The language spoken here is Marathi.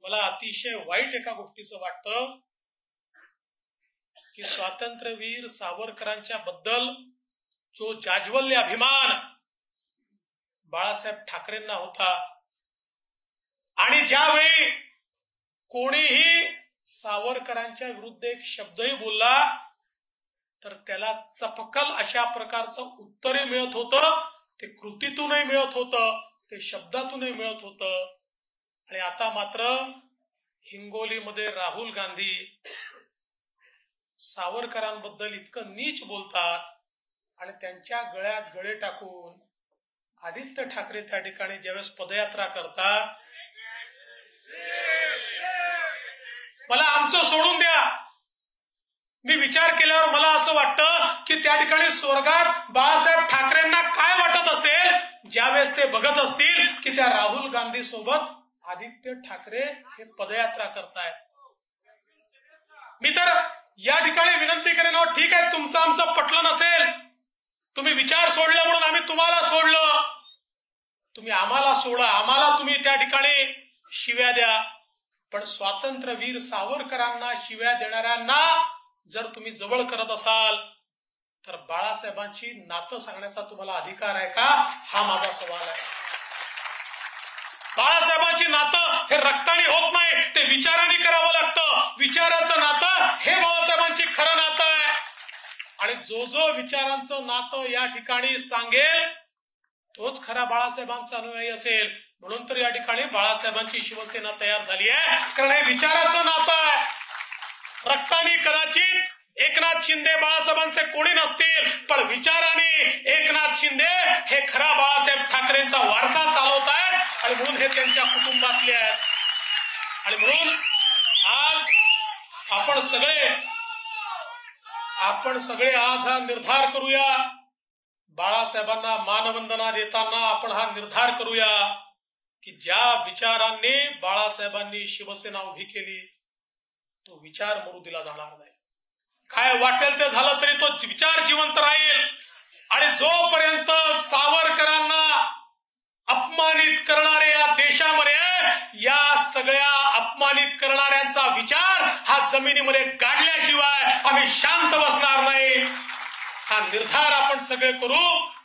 मला अतिशय वाईट एका गोष्टीचं वाटतं की स्वातंत्र्यवीर सावरकरांच्या बद्दल जो जाज्वल्य अभिमान बाळासाहेब ठाकरेंना होता आणि ज्यावेळी कोणीही सावरकरांच्या विरुद्ध एक शब्दही बोलला तर त्याला चपकल अशा प्रकारचं उत्तरही मिळत होतं, ते कृतीतूनही मिळत होतं, ते शब्दातूनही मिळत होतं. आणि आता मात्र हिंगोलीमध्ये राहुल गांधी सावरकरांबद्दल इतकं नीच बोलतात आणि त्यांच्या गळ्यात गळे टाकून आदित्य ठाकरे त्या ठिकाणी ज्यावेळेस पदयात्रा करतात, मला आमचं सोडून द्या, मी विचार केल्यावर मला असं वाटतं की त्या ठिकाणी स्वर्गात बाळासाहेब ठाकरेंना काय वाटत असेल ज्यावेळेस ते बघत असतील की त्या राहुल गांधी सोबत आदित्य ठाकरे हे पदयात्रा करतायत. मी तर या ठिकाणी विनंती करेन, ठीक आहे तुमचं आमचं पटलं नसेल, तुम्ही विचार सोडला म्हणून आम्ही तुम्हाला सोडलं, तुम्ही आम्हाला सोडा, आम्हाला तुम्ही त्या ठिकाणी शिव्या द्या, पण स्वातंत्र्यवीर सावरकरांना शिव्या देणाऱ्यांना जर तुम्ही जवळ करत असाल तर बाळासाहेबांची नातं सांगण्याचा तुम्हाला अधिकार आहे का, हा माझा सवाल आहे. बाळासाहेबांची नातं हे रक्ताने होत नाही, ते विचाराने करावं लागतं. विचाराचं नातं हे बाळासाहेबांची खरं नातं आहे. आणि जो जो विचारांचं नातं या ठिकाणी सांगेल तोच खरा बाळासाहेबांचा अनुयायी असेल. म्हणून तर या ठिकाणी बाळासाहेबांची शिवसेना तयार झाली आहे, कारण हे विचाराचं नातं आहे. रक्ताने कदाचित एकनाथ शिंदे बाळासाहेबांचे कोणी नसतील, पण विचाराने एकनाथ शिंदे हे खरा बाळासाहेब ठाकरेंचा वारसा चालवत आहेत आणि म्हणून हे त्यांच्या कुटुंबातले आहेत. आणि म्हणून आज आपण सगळे आज हा निर्धार करूया, बाळासाहेबांना मानवंदना देताना आपण हा निर्धार करूया की ज्या विचारांनी बाळासाहेबांनी शिवसेना उभी केली तो विचार मरू दिला जाणार नाही. काय वाटेल ते झालं तरी तो विचार जिवंत राहील. आणि जोपर्यंत सावरकरांना अपमानित करणारे या देशामध्ये या सगळ्या अपमानित करणाऱ्यांचा विचार हा जमिनीमध्ये गाडल्याशिवाय आम्ही शांत बसणार नाही. हा निर्धार आपण सगळे करू.